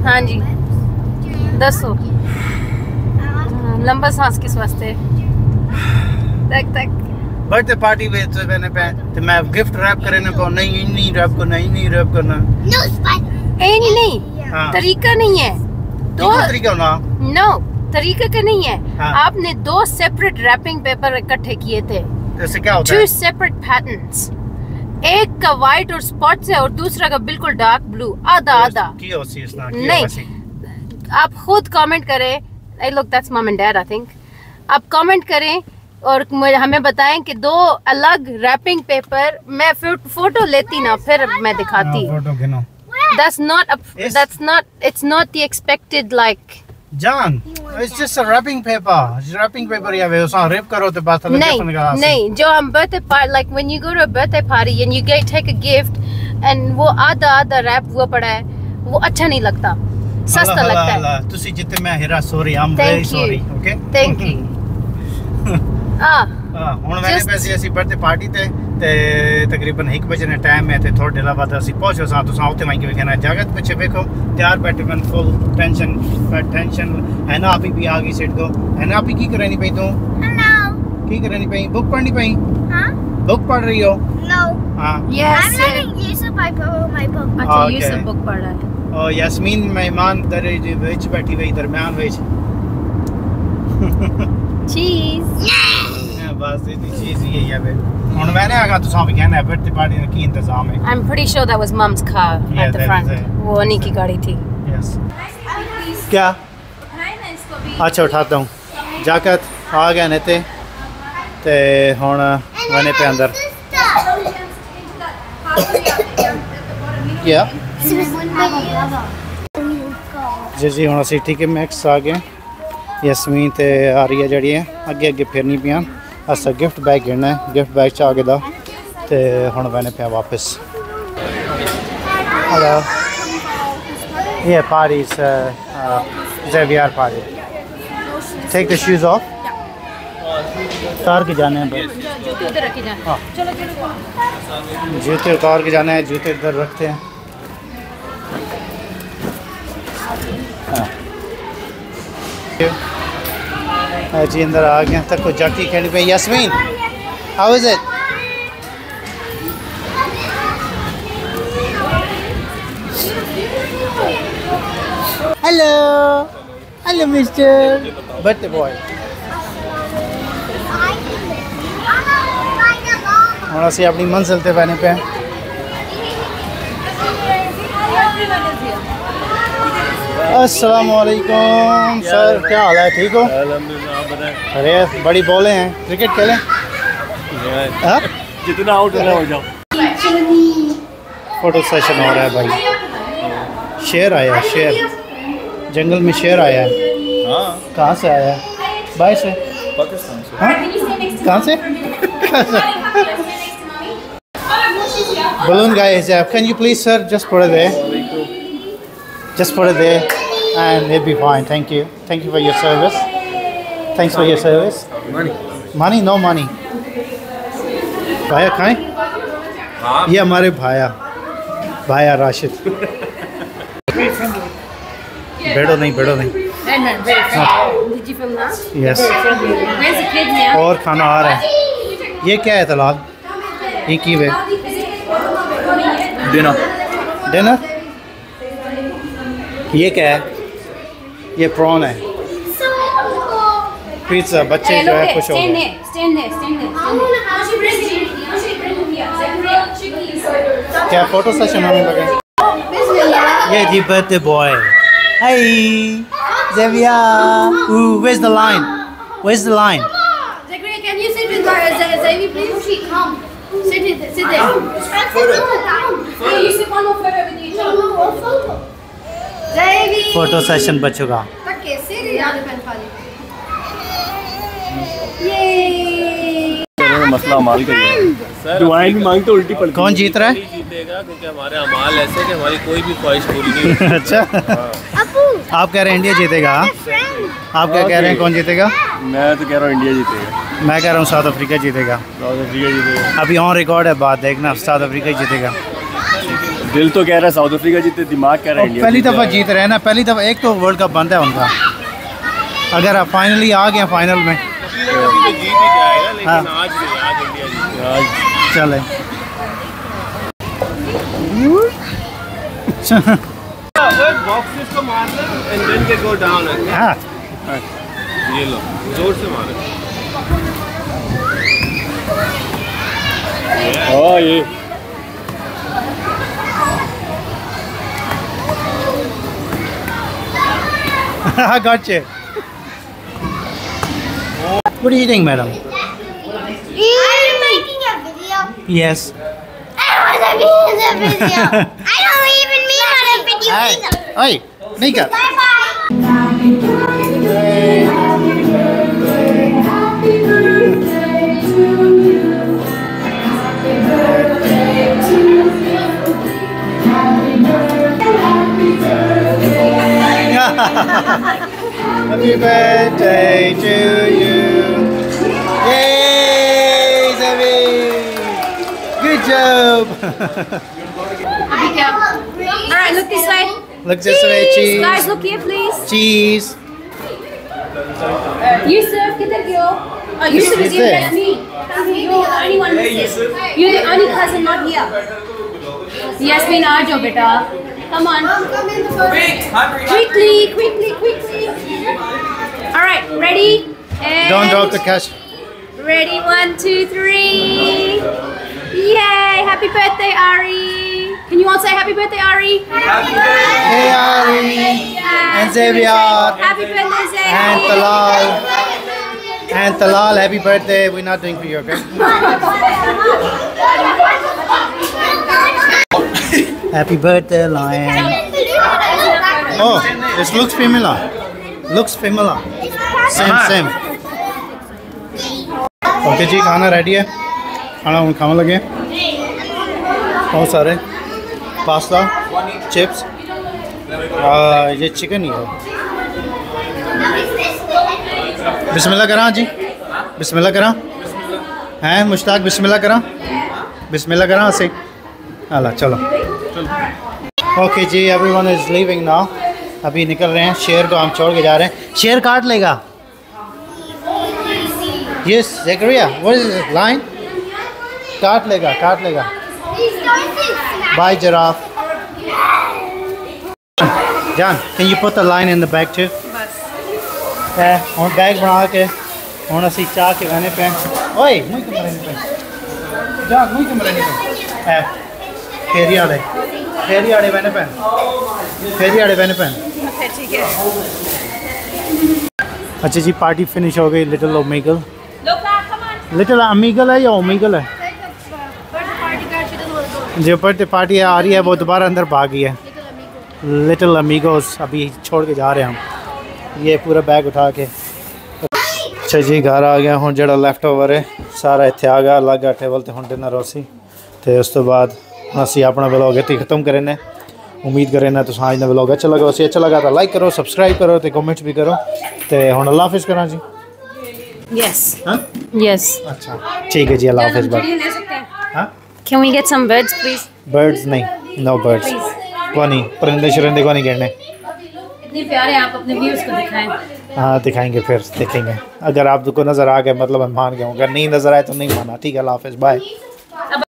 हाँ जी दसो लंबा सांस किस वास्ते तक तक बर्थडे पार्टी में तो मैंने पे मैं गिफ्ट रैप करे ना को नहीं रैप करना नहीं रैप करना नहीं हाँ। तरीका नहीं है दो तरीका ना नो तरीका का नहीं है हाँ। आपने दो सेपरेट रैपिंग पेपर इकट्ठे किए थे जैसे क्या होता टू है सेपरेट पैटर्न्स एक का व्हाइट और स्पॉट्स है और दूसरा का बिल्कुल डार्क ब्लू आधा आधा नहीं आप खुद कमेंट करें I look that's mum and dad I think आप कमेंट करें और हमें बताएं कि दो अलग रैपिंग पेपर मैं फोटो लेती ना फिर मैं दिखाती that's not it's not the expected like John it's just a wrapping paper या वे उसमें रैप करो तो बात अलग है नहीं जो हम birthday party like when you go to a birthday party and you take a gift and वो आधा रैप हुआ पड़ा है वो अच्छा नहीं लगता सस्ता लगता है तुसी जितने मैं हेरा sorry I am very sorry okay thank you ਹੁਣ ਮੈਨੇ ਪੈਸੇ ਅਸੀਂ ਬਰਥਡੇ ਪਾਰਟੀ ਤੇ ਤਕਰੀਬਨ 1 ਵਜੇ ਦਾ ਟਾਈਮ ਹੈ ਤੇ ਥੋੜੇ ਦਿਨਾਂ ਬਾਅਦ ਅਸੀਂ ਪਹੁੰਚੋ ਸਾਂ ਤੁਸੀਂ ਉੱਥੇ ਮੈਂ ਕਿਵੇਂ ਕਹਿਣਾ ਜਗਤ ਪਿੱਛੇ ਵੇਖੋ ਤਿਆਰ ਬੈਠੇ ਮੈਂ ਫੁੱਲ ਟੈਨਸ਼ਨ ਹੈ ਨਾ ਆਪੀ ਵੀ ਆ ਗਈ ਸਿੱਟ ਦੋ ਹੈ ਨਾ ਆਪੀ ਕੀ ਕਰਨੀ ਪਈ ਤੂੰ हेलो ਕੀ ਕਰਨੀ ਪਈ ਬੁੱਕ ਪੜ੍ਹਨੀ ਪਈ हाँ बुक पढ़ रही हो no हाँ yes I'm letting Yusuf my book अच्छा यूसुफ बुक पढ़ रहा है और यास्मीन मेहमान दरजे विच बैठी हुई दरमियान विच चीज बस इतनी चीज ही है वे ਹੁਣ मैंने आगा तो साहब कहना है बर्थडे पार्टी का की इंतजाम है I'm pretty sure that was mom's car at the front वो उन्हीं की गाड़ी थी यस क्या अच्छा उठाता हूँ जाकत आ गया नेते ते हुन मैंने पे अंदर क्या जी हुन असी ठीक है मैक्स आ गए यास्मीन ते आ रही है जड़ी है अगे अगे फिरनी पियां अस गिफ्ट बैग गिनना है गिफ्ट बैग च आ गया ते हुन मैंने पे वापस हेलो ये parties Xavier party take the shoes off उतार के जाने हैं जूते उधर रखे जाए चलो जूते उतार के जाना है जूते इधर रखते हैं जी अंदर आ गए तक कुछ जाकी खेल पे Yasmin how is it hello hello mister birthday boy और असी अपनी मंजिल ते बने पे अस्सलामुअलैकुम सर क्या हाल है ठीक हो अल्हम्दुलिल्लाह अरे बड़ी बॉलें हैं क्रिकेट खेलें जितना आउट होना हो जाओ फोटो सेशन हो रहा है भाई शेर आया शेर जंगल में शेर आया है हाँ कहाँ से आया है बाय से पाकिस्तान से हाँ कहाँ से balloon guy is there can you please sir just put it there and it'll be fine thank you for your service thanks for your service money no money भाया खाएं ये हमारे भाया राशिद बैठो नहीं यस और खाना आ रहा है ये क्या है तलाल ये की वे डिनर ये क्या है ये प्रॉन है पिज़्ज़ा बच्चे जो है खुश हो गए क्या फोटो सेशन होने लगे ये जी बर्थडे बॉय हाय ज़ेविया where's the line Zachary, can you sit with Xavier, please? Come. Sit there. Hey, you sit one more photo with each other. Xavier. Photo session बचेगा Okay, sit down and खाली. Yay! मसला अमाल का ही है दुआएं भी मांगते उल्टी पड़ती कौन जीत रहा है जीतेगा क्योंकि हमारे अमाल ऐसे कि हमारी कोई भी ख्वाहिश पूरी नहीं होती अच्छा आप कह रहे हैं इंडिया जीतेगा आप क्या कह रहे हैं कौन जीतेगा मैं तो कह रहा हूँ इंडिया जीतेगा मैं कह रहा हूँ साउथ अफ्रीका जीतेगा साउथ अफ्रीका जीतेगा अभी ऑन रिकॉर्ड है बात देखना साउथ अफ्रीका ही जीतेगा दिल तो कह रहा है साउथ अफ्रीका जीते, दिमाग कह रहा है इंडिया पहली दफ़ा जीत रहे हैं ना, पहली दफ़ा। एक तो वर्ल्ड कप बंद है उनका, अगर आप फाइनली आ गए फाइनल में जीत ही जाएगा, लेकिन हाँ। आज इंडिया जीत। चले। बॉक्सेस को मारना and then they go down. हाँ ये लो, जोर से मारो। हाँ ये I got you. What are you eating, madam? I'm making a video. Yes. I don't want to be in the video. I don't even mean on a video either. Hey, Nika. Bye-bye. Happy birthday to you. Yay, Zavi. Good job. Alright, look this way. Look this way, cheese. Guys, look here, please. Cheese. Yusuf, किधर गए हो? Oh, Yusuf is here. That's me. You're the only one missing. You're the only cousin not here. Yasmin, आ जाओ बेटा. Come on. Quickly. Alright, ready? And Don't drop the cash. ready, 1, 2, 3. Yay! Happy birthday, Ari. Can you all say happy birthday, Ari? Hey, Ali. And Xavier. Happy birthday, Zay. And Talal. And Talal, happy birthday. We're not doing for you, okay? Happy birthday, Lion. Oh, this looks familiar. Looks familiar. Same. Okay जी, खाना ready है। खाना हम खाने लगे। बहुत सारे pasta, chips, ये chicken ही है। बिस्मिल्लाह करा जी, बिस्मिल्लाह करा। हैं मुश्ताक, बिस्मिल्लाह करा, बिस्मिल्लाह करा से। अल्लाह चलो। ओके जी, एवरीवन इज लीविंग नाउ। अभी निकल रहे हैं। शेर को हम छोड़ के जा रहे हैं। शेर काट लेगा। Yes Zakaria, what is it? Line काट लेगा। Bye giraffe. जान, can you put the line in the bag too? बस हम बैग बना के हम असी चाह के गाने पे। ओए मुई कमरे में पे जा, मुई कमरे में पे फेरी आड़े मैंने पहन। ठीक है। अच्छा जी, पार्टी फिनिश हो गई। लिटिल ओमेगल, लिटिल अमीगल है या ओमेगल है? जो बर्थडे पार्टी आ रही है वो दोबारा अंदर भाग गई है। लिटिल अमीगोस अभी छोड़ के जा रहे हैं हम, ये पूरा बैग उठा के। अच्छा जी, घर आ गया हूँ। जड़ा लैफ्ट ओवर है सारा इत्थे आ गया, लग गया टेबल ते। हुण डिनर होसी ते उस तो बाद असी अपना व्लॉग इत्थे खत्म करें। उम्मीद करें ना तुम अज का व्लॉग अच्छा लगा। उसे अच्छा लगा तो लाइक करो, सब्सक्राइब करो तो कमेंट्स भी करो। तो हुण अल्लाह हाफिज़ करा जी। Yes. हाँ Yes. अच्छा ठीक है जी, अल्लाह हाफिज़। हाँ Can we get some birds, please? Birds नहीं, नो बर्ड्स को नहीं, परिंदे शरिंदे को नहीं गिरने। इतने प्यारे आप अपने व्यूअर्स को दिखाएं। हाँ दिखाएंगे, फिर देखेंगे। अगर आपको नज़र आ गया मतलब हम मान गए, अगर नहीं नज़र आए तो नहीं माना। ठीक है, अल्लाह हाफिज़, बाय।